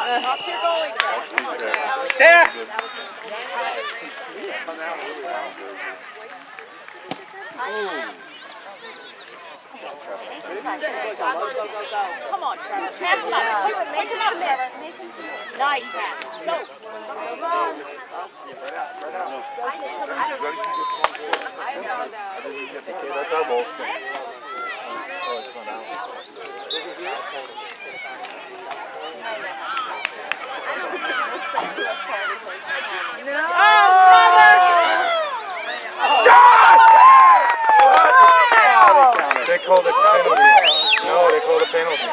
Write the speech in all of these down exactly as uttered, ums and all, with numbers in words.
Off to your goalie. There! Come on, Trevor. Pass him up. Push him up, Trevor. Nice pass. Go. Come on. That's our ball. They called it penalty. No, they called a penalty.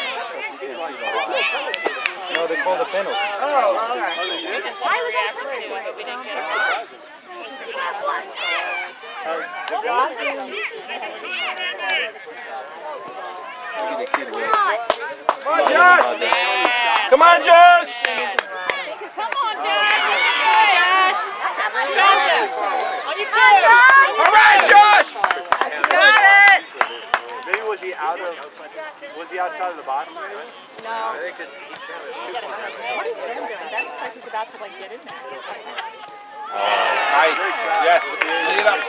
No, they called a penalty. Oh, all right. Why was that free? But we didn't get it. Come on, Josh! Come on, Josh! Come on, Josh! Josh! Gotcha! On your toes! All right, Josh! Got it! Maybe was he out of? Was he outside of the box? No. What is Ben doing? That looks like he's about to like get in there. Nice. Yes. Lead up.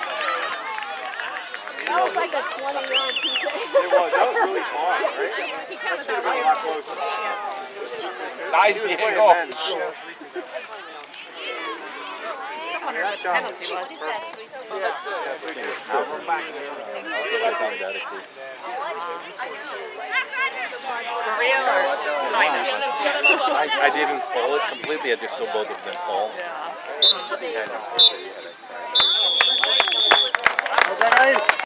That was like a twenty-yard P K. It was. That was really far, right? That should have been a lot closer. Nice. He was Diego. playing men. Penalty was. I, I didn't fall it completely, I just saw both of them fall. Yeah. Was that nice?